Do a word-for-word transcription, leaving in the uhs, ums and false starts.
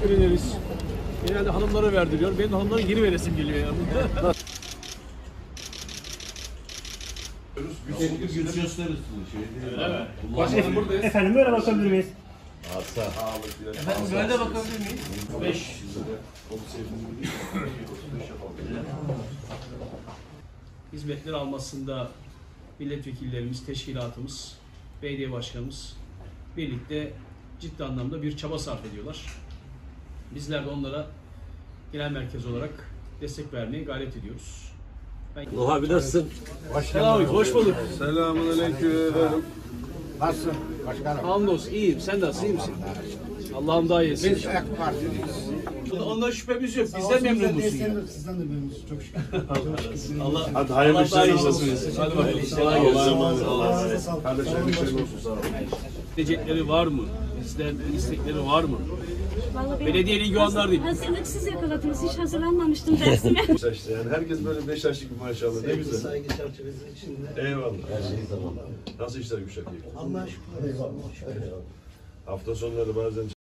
teşekkür ederiz. Genelde hanımlara verdiriyor. Benim hanımlara geri veresim geliyor ya. Güç gösteririz. Öyle mi? Efendim, efendim böyle bakabilir miyiz? Efendim böyle de bakabilir miyiz? Beş. Hizmetler almasında milletvekillerimiz, teşkilatımız, belediye başkanımız birlikte ciddi anlamda bir çaba sarf ediyorlar. Bizler de onlara genel merkez olarak destek vermeye gayret ediyoruz. Ben... Nuh abi nasılsın? Selamünaleyküm, hoş bulduk. Selamünaleyküm efendim. Nasılsın başkanım? Hamdolsun, iyiyim. Sen nasılsın, iyi misin? Allah'ım daha iyisin. Biz AK Partiliyiz. Ondan şüphemiz yok. Bizden memnun musun ya? Sizden de memnunuz. Çok şükür. Allah, Hadi hayırlı Allah daha işler iyi olsun. olsun. Hadi bakalım. Kolay gelsin. Allah kardeşlerim işler olsun. Sağ olun. İsteyecekleri var mı? Bizden istekleri var mı? Vallahi benim Belediyenin güvenler değil. hazırlıksız yakaladınız. Hiç hazırlanmamıştım dersime. İşte yani herkes böyle beş yaşlık bir maşallah ne güzel. Saygı çerçevesi içinde. Eyvallah. Her şey tamam. Nasıl işler Gülşah? Allah şükür. Hafta sonları bazen